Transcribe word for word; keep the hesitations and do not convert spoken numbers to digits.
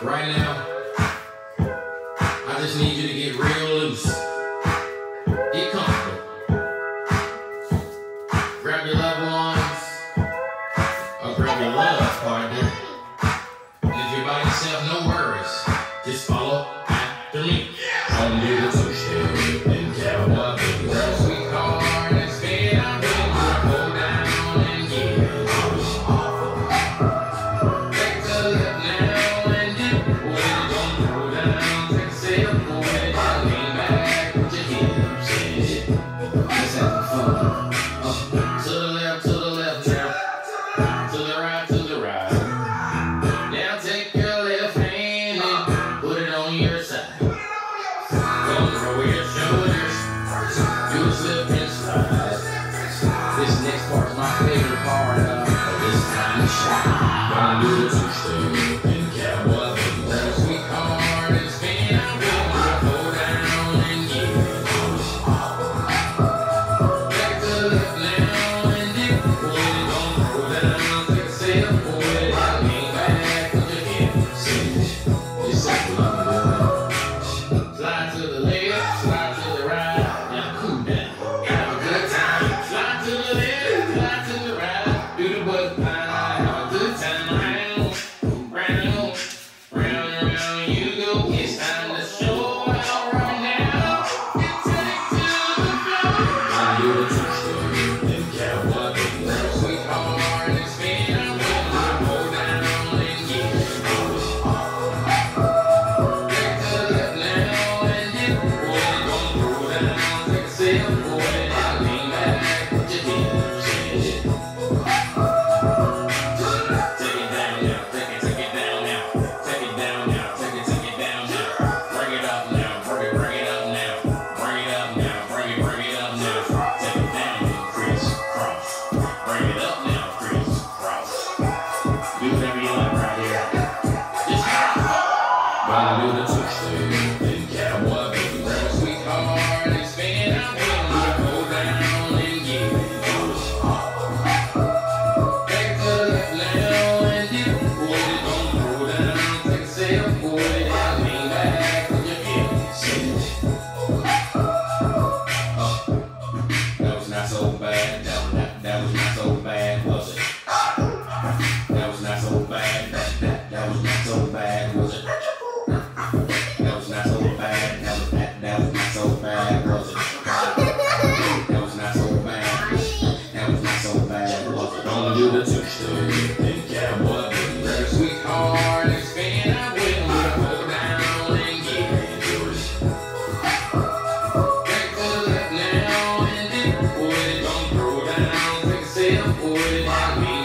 Right now, I just need you to get real loose. Get comfortable. Grab your loved ones, or grab your love partner. And if you're by yourself, no worries. Just follow after me. I'm here to touch you and cowboy baby. Grab a sweetheart and spin out with me. Go down and get it. Take the left now and dip. What it don't throw down. Take a sip, pull it down, lean back with your hips and shit. Let's have fun. Uh, to the left, to the left now. To the right, to the right. Now take your left hand and put it on your side. Don't throw your shoulders, do a slip and slide. This next part's my favorite part of this time to shine. Gonna do the two-step and cowboy baby. Grab a sweetheart and spin out with me. Go down and get it. Take the left now and dip. Pull it, don't throw down. Take a sip, pull it out, lean back with your hips and shit. It's simple, I'm doing. Slide to the left, slide to the right. Now cool down, have a good time. Slide to the left, slide to the right. Do the butt pine, have a good time. Round, round, round and round you go. It's time to show out right now. And take to the floor. I do the two-step and cowboy baby. Grab a sweetheart and spin out with me. Go down and get it. Take the left now and dip. Pull it, don't throw down. Take a sip, pull it out, lean back with your hips and shit. Take it down now, take it, take it down now. Take it down now, take it, take it down now. Bring it up now, bring it, bring it up now. Bring it up now, bring it, bring it up now. Take it down and crisscross. Bring it up now, crisscross. Do whatever you like right here. Just gonna do the two-step and cowboy baby. Grab a sweetheart and spin out with me. Go down and get it. Take the left now and dip. Pull it, don't throw down. Take a sip, pull it out, lean back with your hips and shit. Uh, that was not so bad. That was not, that was not so bad, was it? That was not so bad. That, that, that was not so bad, was it? That was not so bad. That was that, that was not so bad, was it? That was not so bad. That was not so bad, was it? Gonna do the two-step and cowboy baby. Grab a sweetheart and spin out with me. Go down and get it. Take the left now and dip. Pull it, don't throw down. Take a sip, pull it out, lean